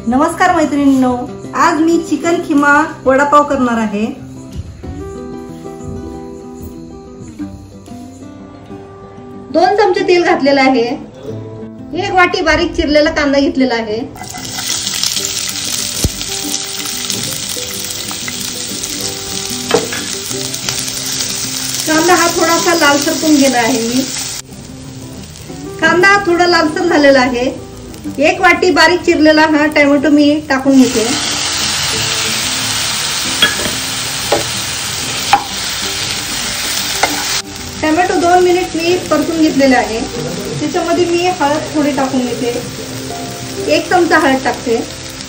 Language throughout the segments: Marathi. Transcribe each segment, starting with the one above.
नमस्कार मैत्रिणींनो, आज मी चिकन खिमा वडापाव करणार आहे। 2 चमचे तेल घातलेले आहे। 1 वाटी बारीक चिरलेला कांदा घेतलेला आहे। कांदा हा थोडासा लालसर करून घेणार आहे मी। कांदा थोडा लालसर झालेला आहे। 1 वाटी बारीक चिरलेला हा टोमॅटो मी टाकून घेते। टोमॅटो 2 मिनिट मी परतून घेतलेले आहे। त्याच्यामध्ये मी हळद थोडी टाकून घेते। 1 चमचा हळद टाकते।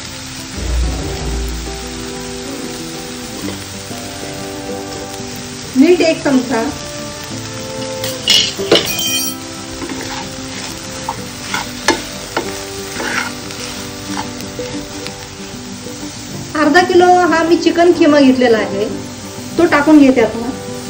मीठ 1 चमचा। अर्धा किलो हा मी चिकन खिमा घेतलेला आहे, तो टाकून घेते आता।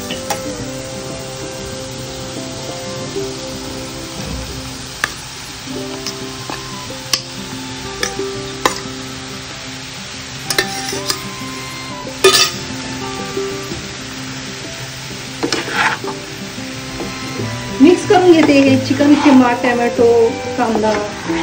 मिक्स करून घेते हे चिकन खिमा, टोमॅटो, कांदा।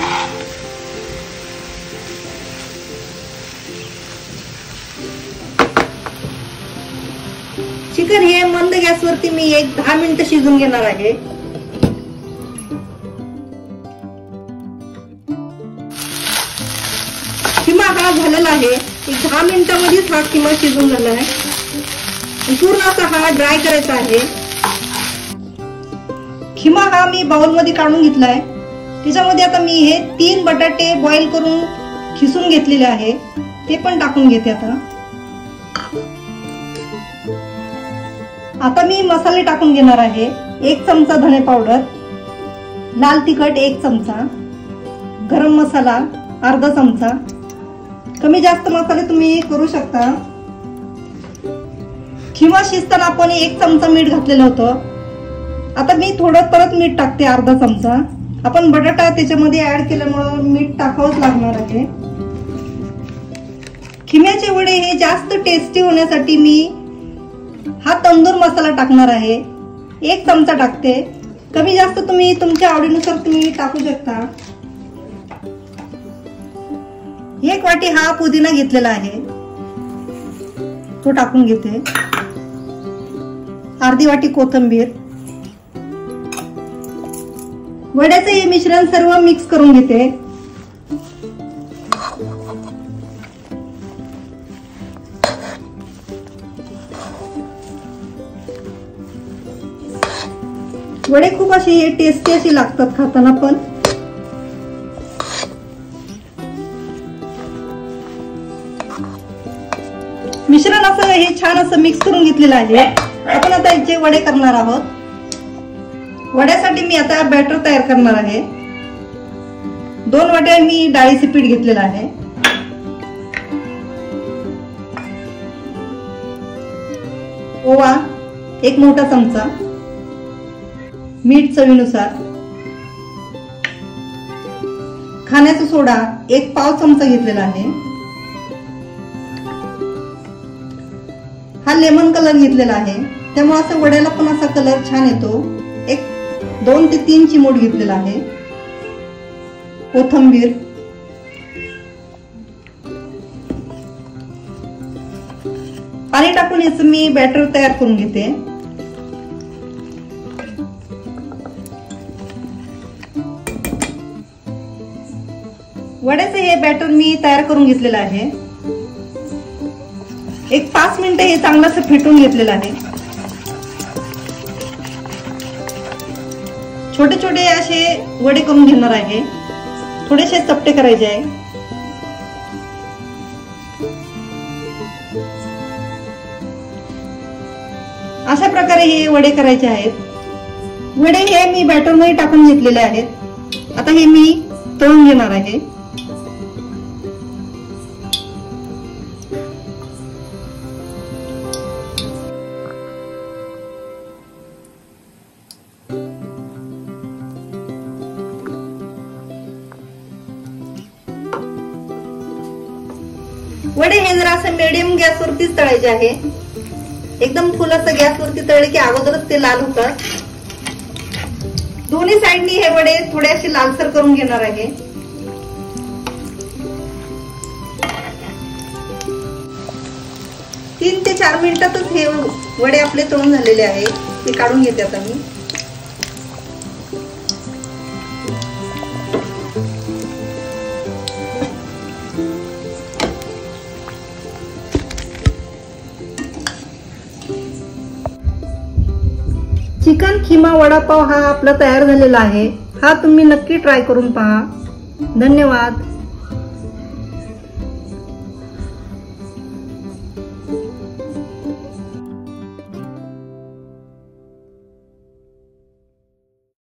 चिकन हे मंद गॅसवरती मी 10 मिनिटं शिजून घेणार आहे। खिमा हा झालेला आहे। 10 मिनिटांमध्येच हा खिमा शिजून झाला आहे। पूर्ण असा हा ड्राय करायचा आहे। खिमा हा मी बाउल मध्ये काढून घेतलाय। त्याच्यामध्ये आता मी हे 3 बटाटे बॉईल करून खिसून घेतलेले आहे, ते पण टाकून घेते आता। आता मी मसाले टाकून घेणार आहे। 1 चमचा धने पावडर, लाल तिखट 1 चमचा, गरम मसाला अर्धा चमचा। कमी जास्त मसाले तुम्ही करू शकता। खिमा शिजताना आपण 1 चमचा मीठ घातलेलं होतं। आता मी थोडं परत मीठ टाकते, अर्धा चमचा। आपण बटाटा त्याच्यामध्ये ऍड केल्यामुळे मीठ टाकावंच लागणार आहे। खिम्याचे वडे हे जास्त टेस्टी होण्यासाठी मी हा तंदूर मसाला टाकणार आहे। 1 चमचा टाकते। कमी जास्त तुम्ही तुमच्या आवडीनुसार तुम्ही टाकू शकता। 1 वाटी हा पुदिना घेतलेला आहे, तो टाकून घेते। अर्धी वाटी कोथिंबीर। वड्याचे हे मिश्रण सर्व मिक्स करून घेते। वडे खूप असे टेस्टी असे लागतात खाताना पण। मिश्रण असं हे छान असं मिक्स करून घेतलेलं आहे। आपण आता याचे वडे करणार आहोत। वड्यासाठी मी आता बॅटर तयार करणार आहे। 2 वाट्या मी डाळीचे पीठ घेतलेलं आहे। ओवा 1 मोठा चमचा, मीठ चवीनुसार, खाण्याचा सोडा 1 पाव चमचा घेतलेला आहे। हा लेमन कलर घेतलेला आहे, त्यामुळे असं वड्याला पण असा कलर छान येतो। 2 ते 3 चिमूट घेतलेला आहे। कोथिंबीर, पाणी टाकून याचं मी बॅटर तयार करून घेते। वड्याचे हे बॅटर मी तयार करून घेतलेलं आहे। 5 मिनिटं हे चांगलं असं फेटून घेतलेलं आहे। छोटे छोटे असे वडे करून घेणार आहे। थोडेसे चपटे करायचे आहे। अशा प्रकारे हे वडे करायचे आहेत। वडे हे मी बॅटर मध्ये टाकून घेतलेले आहेत। आता हे मी तळून घेणार आहे। वडे हे जरा असं मीडियम गॅसवरतीच तळायचे आहे. एकदम फुल असं गॅसवरती तळले की अगोदरच ते लाल होतात. दोन्ही साईडनी हे वडे थोडे असे लालसर करून घेणार आहे. तीन ते 4 मिनिटातच हे वडे आपले तळून झालेले आहे. ते काढून घेते आता मी. चिकन खिमा वडापाव हा आपला तयार झालेला आहे. हा तुम्ही नक्की ट्राय करून पहा. धन्यवाद.